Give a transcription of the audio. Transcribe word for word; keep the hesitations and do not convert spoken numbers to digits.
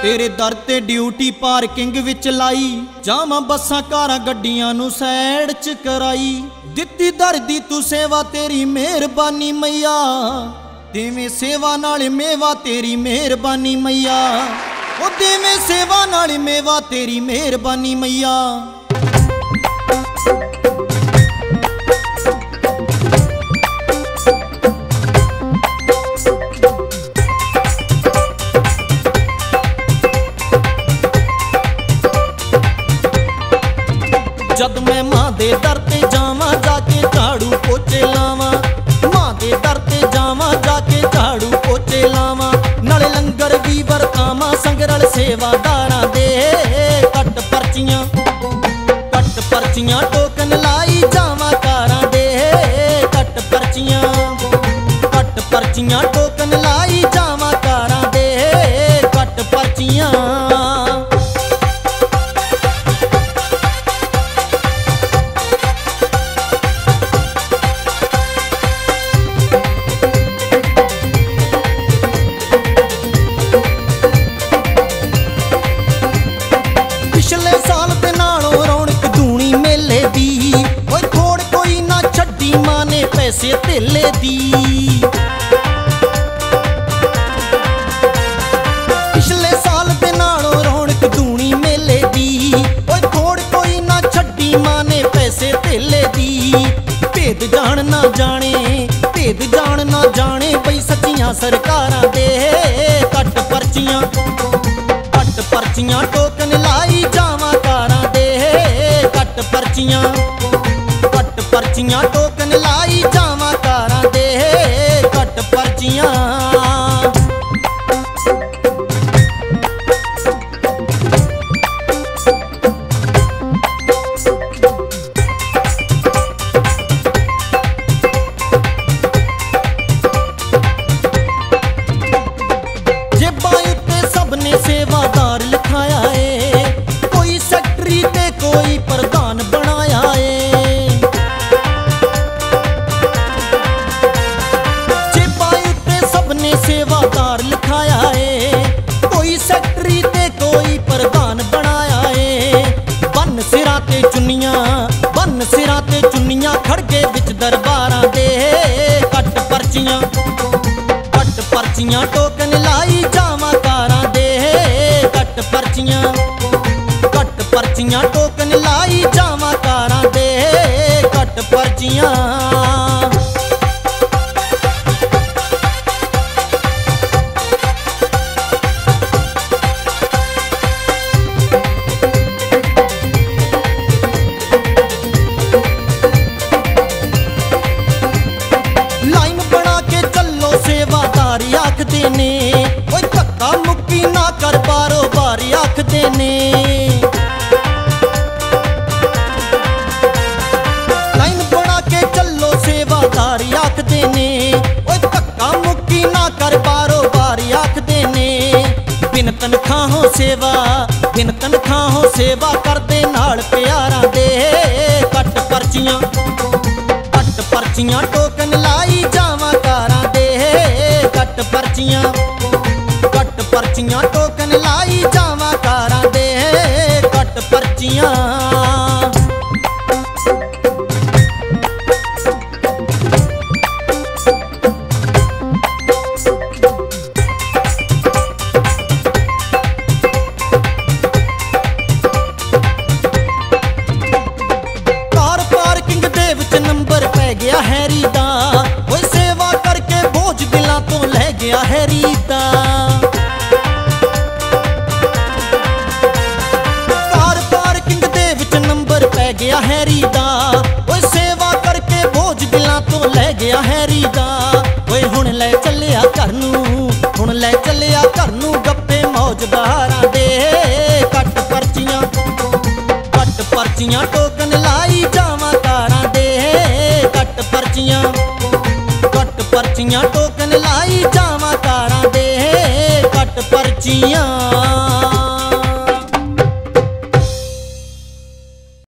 तेरे दर ते duty parking विच लाई, जावां बसां कारां गड्डियां नूं सैड च कराई। दित्ती दरदी तू सेवा तेरी मेहरबानी मैया, देवें सेवा नाल मेवा तेरी मेहरबानी मैया। ओ देवें सेवा नाल मेवा तेरी मेहरबानी मैया। जद मैं मां दे दर ते जावां जाके झाड़ू पोचे लावां, मां दे दर ते जावां जाके झाड़ू पोचे लावां। नाले लंगर भी वरतावां संगरल सेवादारां दे। कट पर्चियां कट पर्चियां टोकन लाई जावां कारां दे। कट पर्चियां कट पर्चियां टोकन लाई जावां कारां दे। कट पर्चियां पिछले साल ते नालों रौनक दूनी मेले दी, ओए थोड़ कोई ना छड्डी मां ने पैसे धेले दी। पिछले साल ते नालों रौनक दूनी मेले दी, ओए थोड़ कोई ना छड्डी मां ने पैसे धेले दी। भेद जान ना जाने भेद जान ना जाने बई सच्चियां सरकारां दे। कट पर्चियां कट पर्चियां टोकन लाई जावां कारां दे। कट पर्चियां कट पर्चियां टोकन लाई जावां कारां दे। कट पर्चियां सेवादार लिखाया है, कोई सैकटरी ते कोई प्रधान बनाया है। जेबां उत्ते सबने सेवादार लिखाया है, कोई सैकटरी ते कोई प्रधान बनाया है। बन सिरां ते चुन्नियां बन सिरां ते चुन्नियां खड़गे विच दरबारां दे। कट पर्चियां कट पर्चियां टोकन लाई जावां कारां दे। कट पर्चियां कट पर्चियां टोकन लाई जावां कारां दे। कट पर्चियां लाइन बना के चलो सेवादारी आखदे ने, ओए धक्का मुक्की ना कर बारो बारी आखदे ने। लाइन बना के चलो सेवादारी आखदे ने, ओए धक्का मुक्की ना कर बारो बारी आखदे ने। बिन तनखाहों सेवा बिन तनखाहों सेवा करदे नाल प्यारां दे। कट पर्चियां कट पर्चियां टोकन लाई जावां कारां दे। कट पर्चियां कट पर्चियां टोकन लाई जावां कारां दे। कट पर्चियां कार पार्किंग दे विच नंबर पै गया हैरी दा, ओए सेवा करके बोझ दिलां तो लै गया हैरी दा। कार पार्किंग दे विच नंबर पै गया हैरी दा, ओए सेवा करके बोझ दिलां तो लै गया हैरी दा। ओए हुण लै चलिया घर नूं हुण लै चलिया घर नूं गप्पे मौज बहारां दे। कट पर्चियां कट पर्चियां टोकन लाई जावां कारां दे। कट पर्चियां कट पर्चियां टोकन लाई जावां कारां दे। कट पर्चियां